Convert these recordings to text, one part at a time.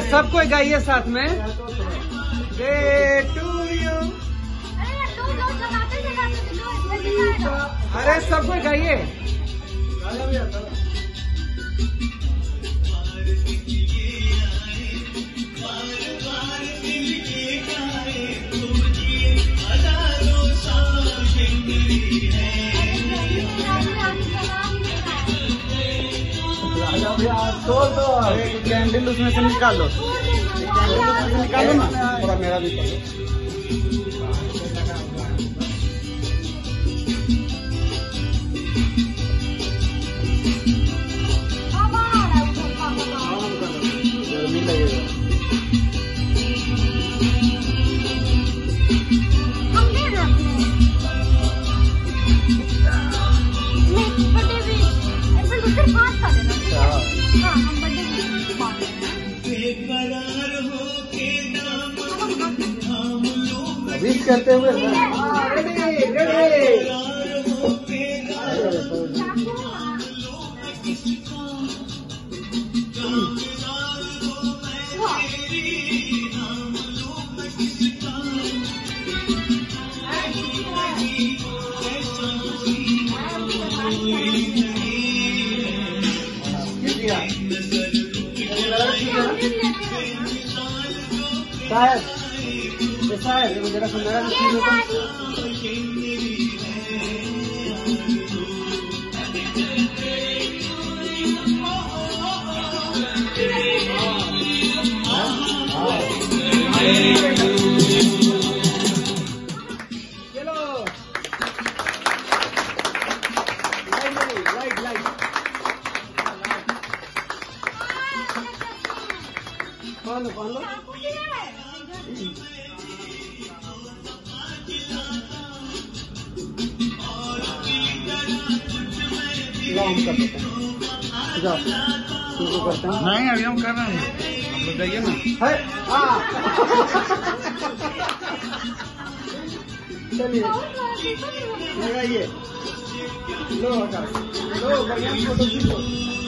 सबको गाइए साथ में। Day to you. अरे सबको गाइए। कैंडल उसमें से निकाल लो, कैंडल उसमें से निकालो ना, थोड़ा मेरा भी करो। गर्मी लगेगा। विश करते हुए रेडी रेडी। शायद जरा सुंदर चलो लाइट लाइट कौन लो हम कर देते हैं। जाओ शुरू करते हैं। नहीं अभी हम कर रहे हैं, आप लोग जाइए ना। चलिए लगाइए। लो बढ़िया फोटो खींचो।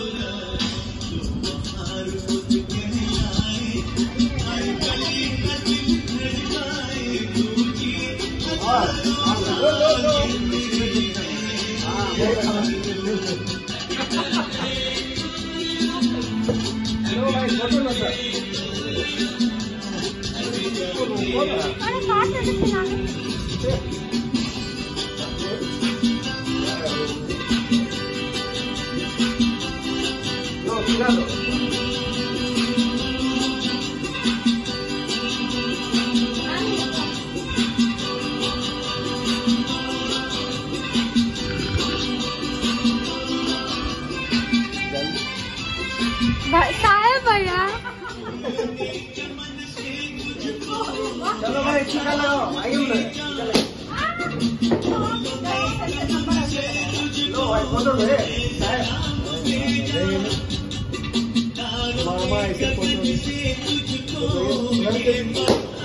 साहेब भैया चलो भाई टीका लगाओ। आइए लो भाई फोटो ले मामा ऐसे फोटो